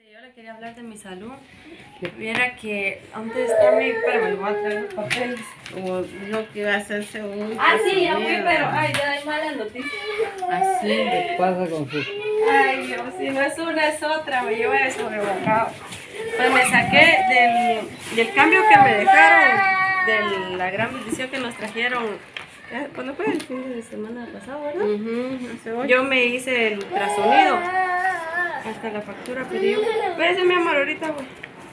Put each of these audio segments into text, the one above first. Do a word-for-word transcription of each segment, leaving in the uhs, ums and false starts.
Yo le quería hablar de mi salud. Viera que antes está mi... Pero me voy a traer los papeles. O lo que va a hacerse un... Ah, sí, ya fui, pero... Ay, ya hay malas noticias. Así. ¿Qué pasa con su...? Ay, Dios, si no es una es otra, me llevo de sobrebocado. Pues me saqué del, del cambio que me dejaron, de la gran bendición que nos trajeron. ¿Cuándo fue? El fin de semana pasado, ¿verdad? Uh-huh, hace ocho. Yo me hice el ultrasonido. Hasta la factura pedí. Espérese, mi amor, ahorita voy.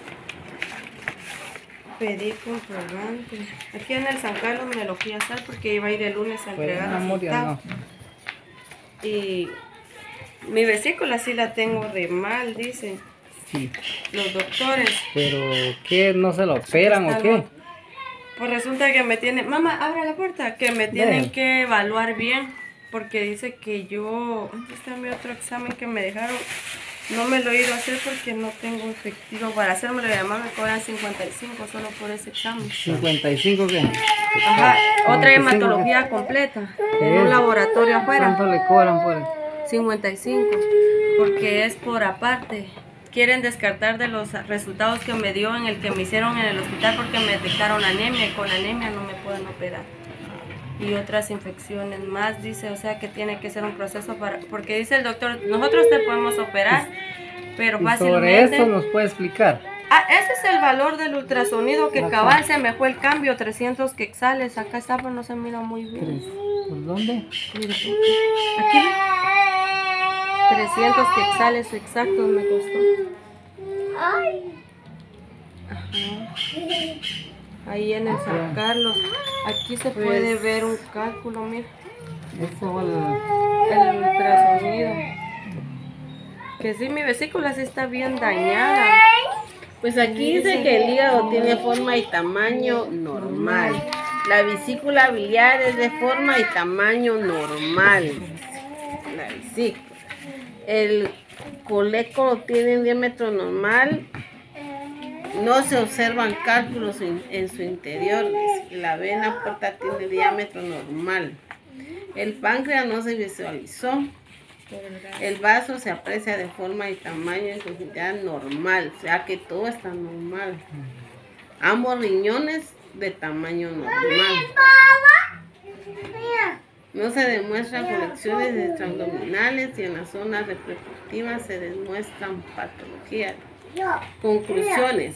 Pedí comprobante. Aquí en el San Carlos me lo fui a hacer porque iba a ir el lunes a entregar Pues, amor, ya no. Y mi vesícula sí la tengo re mal, dicen Sí. los doctores. Pero, ¿qué? ¿No se lo operan o qué? Pues resulta que me tienen, mamá, abre la puerta, que me tienen Ven. que evaluar bien, porque dice que yo, ¿dónde está mi otro examen que me dejaron? No me lo he ido a hacer porque no tengo efectivo para hacérmelo y además me cobran cincuenta y cinco solo por ese examen. ¿cincuenta y cinco qué? Ajá, otra cincuenta y cinco. hematología completa, en ¿Qué un es? laboratorio afuera, ¿Cuánto le cobran por eso? cincuenta y cinco, porque es por aparte. Quieren descartar de los resultados que me dio en el que me hicieron en el hospital porque me detectaron anemia y con anemia no me pueden operar. Y otras infecciones más, dice, o sea que tiene que ser un proceso para... Porque dice el doctor, nosotros te podemos operar, pero Y sobre fácilmente... eso nos puede explicar. Ah, ese es el valor del ultrasonido que Ajá. cabal se me fue el cambio, trescientos quetzales. Acá está, pero no se mira muy bien. Tres. ¿Por dónde? Mira, aquí. trescientos quetzales exactos me costó. Ajá. Ahí en el San Carlos. Aquí se puede ver un cálculo, mira. Eso el... El ultrasonido. Que sí, mi vesícula sí está bien dañada. Pues aquí dice que el hígado tiene forma y tamaño normal. La vesícula biliar es de forma y tamaño normal. La vesícula. El coléculo tiene un diámetro normal. No se observan cálculos en, en su interior. Dice. La vena porta tiene diámetro normal. El páncreas no se visualizó. El vaso se aprecia de forma y tamaño en cantidad normal, o sea que todo está normal. Ambos riñones de tamaño normal. No se demuestran colecciones extraabdominales y en las zonas reproductivas se demuestran patologías. Conclusiones: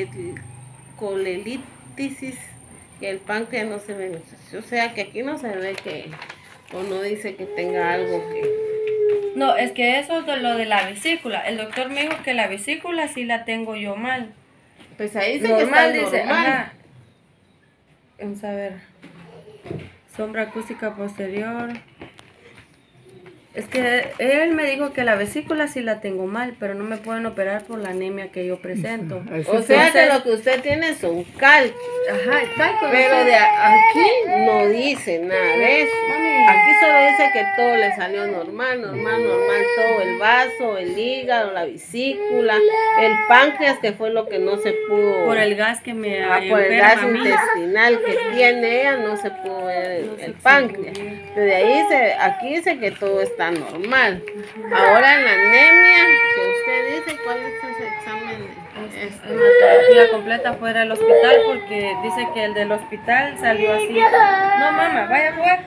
colelitisis, que el páncreas no se ve, o sea que aquí no se ve que, o no dice que tenga algo que... No, es que eso es de lo de la vesícula. El doctor me dijo que la vesícula sí la tengo yo mal. Pues ahí dice Normal, que está dice, normal. ajá. Vamos a ver. Sombra acústica posterior. Es que él me dijo que la vesícula sí la tengo mal, pero no me pueden operar por la anemia que yo presento. Eso O es- sea que lo que usted tiene son cálculos. Ajá, el cálculo. Pero de a- aquí no dice nada de eso. Aquí solo dice que todo le salió normal, normal, normal, todo, el vaso, el hígado, la vesícula, el páncreas, que fue lo que no se pudo, Por el gas que me ah, por el enferma gas a mí. intestinal que tiene ella, no se pudo ver el, No se el pudo páncreas. ver. Desde ahí, se, aquí dice que todo está normal. Ahora en la anemia, que usted dice, ¿cuál es ese examen? Este. Hematología completa fuera del hospital porque dice que el del hospital salió así. No, mamá, vaya a jugar.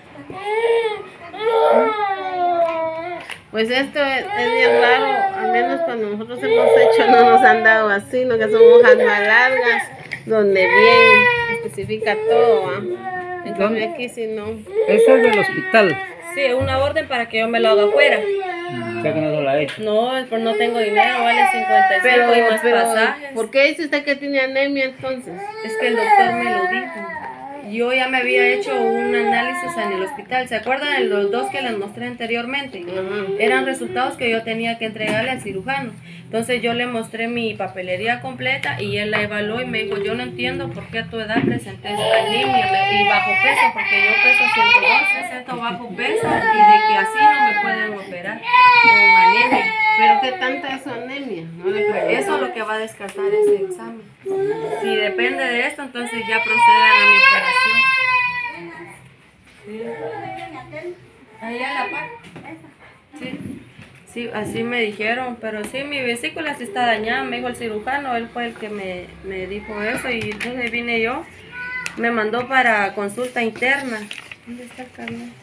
Pues esto es, es bien raro, al menos cuando nosotros hemos hecho no nos han dado así, no, que son hojas más largas, donde bien especifica todo, ¿va? En cambio aquí si no. Eso es del hospital. Sí, una orden para que yo me lo haga afuera. O sea que no se lo ha hecho. No, pues no tengo dinero, vale cincuenta y cinco Pero, y más pero, pasajes. ¿por qué dice usted que tiene anemia entonces? Es que el doctor me lo dijo. Yo ya me había hecho un análisis en el hospital. ¿Se acuerdan de los dos que les mostré anteriormente? Ajá. Eran resultados que yo tenía que entregarle al cirujano. Entonces yo le mostré mi papelería completa y él la evaluó y me dijo, yo no entiendo por qué a tu edad presenté esta anemia me- y bajo peso, porque yo peso ciento dos, sesenta bajo peso y de que así no me pueden operar con anemia. ¿Pero qué tanta es su anemia? No le pregunto. Eso es lo que va a descartar ese examen. Si depende de esto, entonces ya procedan a mi operación. Sí. Ahí a la par. Sí. Sí, así me dijeron, pero sí, mi vesícula sí está dañada, me dijo el cirujano, él fue el que me, me dijo eso y entonces vine yo, me mandó para consulta interna. ¿Dónde está el camión?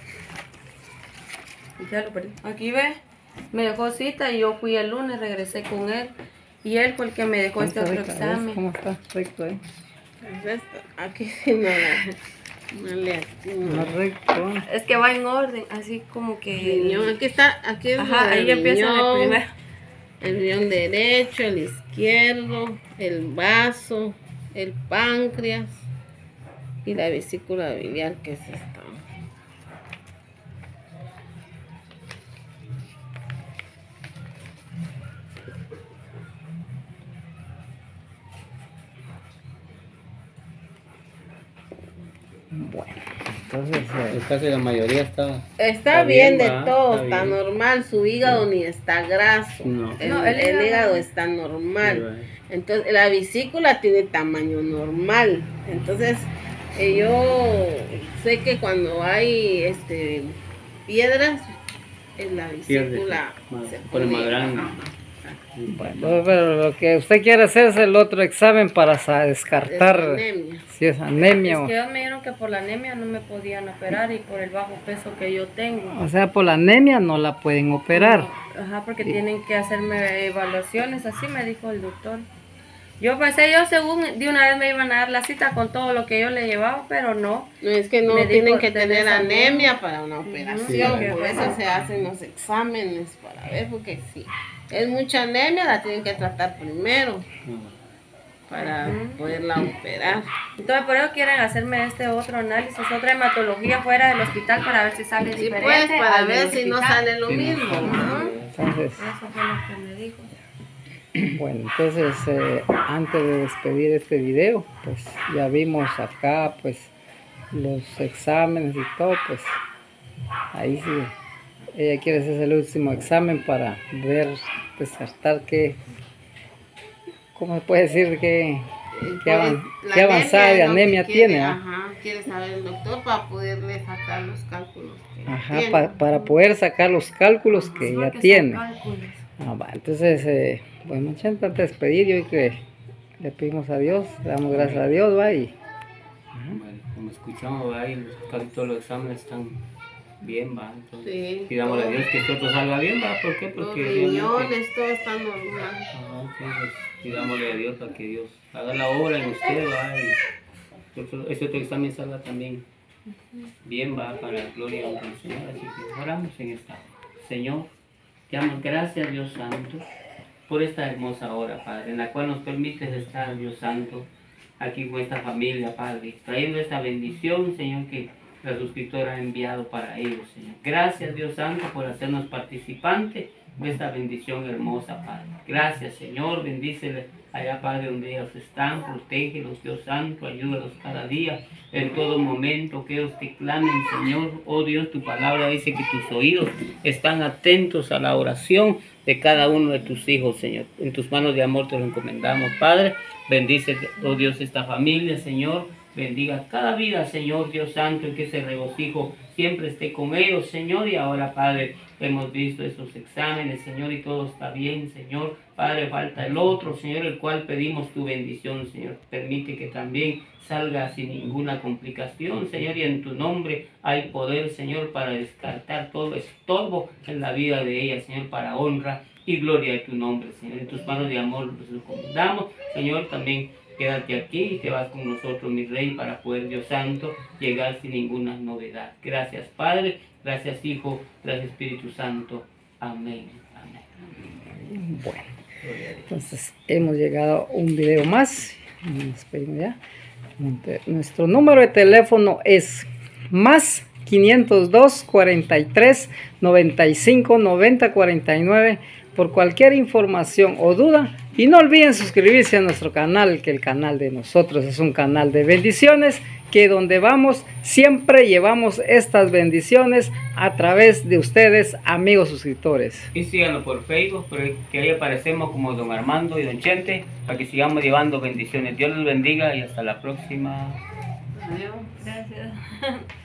Ya lo perdí. Aquí ve, me dejó cita y yo fui el lunes, regresé con él y él fue el que me dejó este otro examen. ¿Cómo está? Recto ahí. Pues esto, aquí sí no la... No le No recto. Es que va en orden, así como que... riñón, aquí está, aquí es Ajá, ahí el empieza el riñón, primero. el riñón derecho, el izquierdo, el vaso, el páncreas y la vesícula biliar, que es esta. Bueno, entonces eh, casi la mayoría está... Está, Está bien, bien, de va, todo, está está, bien. normal, su hígado ni está graso, No. el, No, el el hígado- hígado está normal. Sí, va. Entonces, la vesícula tiene tamaño normal. Entonces, eh, yo sé que cuando hay este piedras, en la Pierde, vesícula más- se pone más pone- grande. ajá, Bueno, pero lo que usted quiere hacer es el otro examen para sa- es descartar anemia. si es anemia Es o... que ellos me dijeron que por la anemia no me podían operar y por el bajo peso que yo tengo. O sea, por la anemia no la pueden operar. Ajá, porque tienen que hacerme evaluaciones, así me dijo el doctor. Yo pensé, yo según de una vez me iban a dar la cita con todo lo que yo le llevaba, pero no. No es que no Me tienen dijo, que "Tenés tener anemia anemia para una operación, Sí, por ajá. eso se hacen los exámenes para ver, porque si es mucha anemia la tienen que tratar primero para Ujú. poderla operar. Entonces por eso quieren hacerme este otro análisis, otra hematología fuera del hospital para ver si sale Sí, diferente. pues, para al del ver si no hospital. sale lo Sí, no mismo. sale. ¿no? Entonces, Eso fue lo que me dijo. bueno, entonces eh, antes de despedir este video, pues ya vimos acá pues los exámenes y todo, pues ahí sí, ella quiere hacer el último examen para ver, descartar qué, ¿cómo se puede decir? que ¿Qué, avan- Pues, la qué avanzada de es lo que anemia quiere, tiene? ¿ah? Ajá, quiere saber el doctor para poderle sacar los cálculos que Ajá, tiene. pa- para poder sacar los cálculos que Sí, ya porque son tiene. cálculos. Ah, va, entonces, eh, bueno, gente, antes de despedir, yo que le pedimos a Dios, le damos gracias a Dios, va, y Bueno, como escuchamos, ahí casi todos los exámenes están bien, va. Entonces, Sí, pidámosle a todo. Dios que todo salga bien, va. ¿Por qué? Los Porque realmente- riñones, todo está normal. Ajá, entonces, pidámosle a Dios para que Dios haga la obra en usted, va. Y otro- ese otro examen salga también bien, va, para la gloria del Señor. Así que oramos en esta hora. Señor, te damos gracias, Dios Santo, por esta hermosa hora, Padre, en la cual nos permites estar, Dios Santo, aquí con esta familia, Padre, trayendo esta bendición, Señor, que la suscriptora ha enviado para ellos, Señor. Gracias, Dios Santo, por hacernos participantes de esta bendición hermosa, Padre. Gracias, Señor, bendíceles allá, Padre, donde ellos están, protégelos, Dios Santo, ayúdalos cada día, en todo momento, que ellos te clamen, Señor. Oh Dios, tu palabra dice que tus oídos están atentos a la oración de cada uno de tus hijos, Señor. En tus manos de amor te lo encomendamos, Padre. Bendice, oh Dios, esta familia, Señor. Bendiga cada vida, Señor, Dios Santo, y que ese regocijo siempre esté con ellos, Señor. Y ahora, Padre, hemos visto estos exámenes, Señor, y todo está bien, Señor. Padre, falta el otro, Señor, el cual pedimos tu bendición, Señor. Permite que también salga sin ninguna complicación, Señor, y en tu nombre hay poder, Señor, para descartar todo estorbo en la vida de ella, Señor, para honra y gloria de tu nombre, Señor. En tus manos de amor nos encomendamos, Señor, también quédate aquí y te vas con nosotros, mi Rey, para poder, Dios Santo, llegar sin ninguna novedad. Gracias, Padre, gracias, Hijo, gracias, Espíritu Santo. Amén. Amén. bueno, entonces hemos llegado a un video más, nos despedimos ya. Nuestro número de teléfono es más quinientos dos, cuarenta y tres, noventa y cinco, noventa, cuarenta y nueve por cualquier información o duda. Y no olviden suscribirse a nuestro canal, que el canal de nosotros es un canal de bendiciones, que donde vamos siempre llevamos estas bendiciones a través de ustedes, amigos suscriptores. Y síganos por Facebook, que ahí aparecemos como Don Armando y Don Chente, para que sigamos llevando bendiciones. Dios los bendiga y hasta la próxima. Adiós. Gracias.